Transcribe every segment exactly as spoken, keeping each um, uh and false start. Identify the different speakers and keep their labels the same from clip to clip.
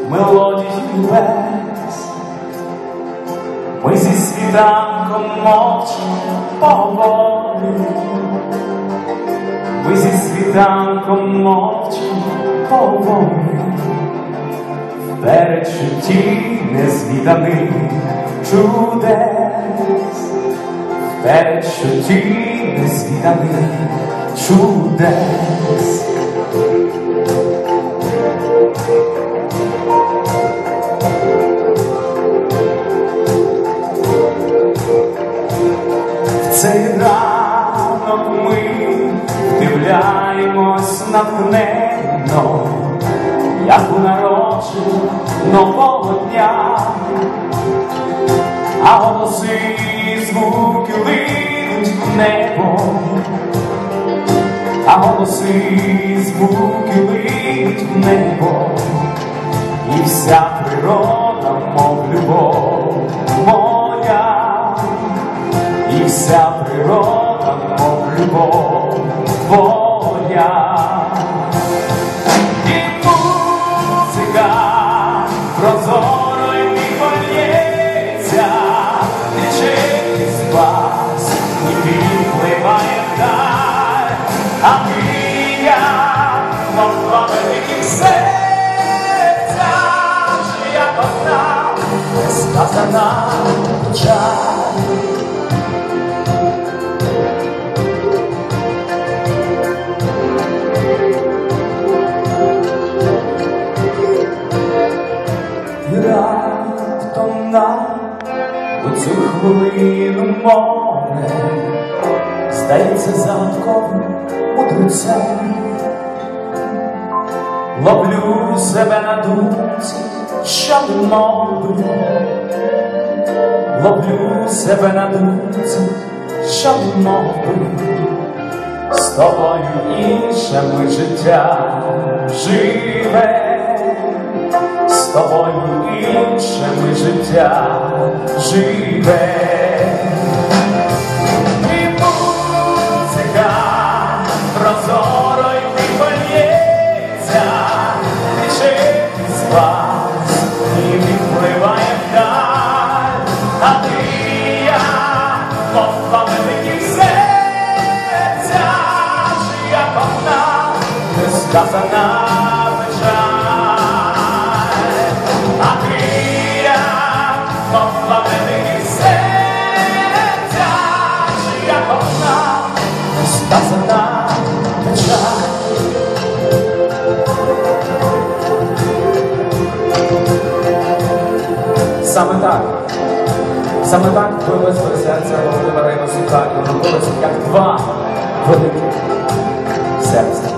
Speaker 1: мелодій небес. Ми зі світанком мовчки поговоримо, ми зі світанком мовчки поговоримо, в передчутті незвіданих чудес, в передчутті незвіданих чудес. Цей ранок ми вдивляємось натхненно, як у народження нового дня, а голоси і звуки линуть в небо, а голоси і звуки линуть в небо, і вся природа, мов любов моя. І вся природа, мов любов твоя. І музика прозоро й вільється, нічий спас і відпливає вдаль, а мрія, мов пламенників серця, що як одна несказана печаль. Раптом нам у цю хвилину море здається загадковим мудрецем. Ловлю себе на думці, що немови, ловлю себе на думці, що немови, з тобою іншими життя живе. З тобою іншими життя живе. І музика прозоро й випальється, тече з вас і відпливає вдаль, а мрія, мов пламенників серця, як одна несказана печаль. Сказана печаль. Саме так, саме так билось до серця Володимира Івасюка, і воно билось як два великі серця.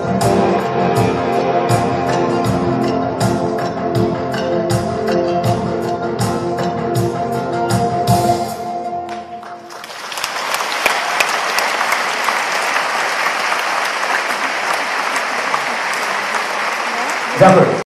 Speaker 1: Дякую.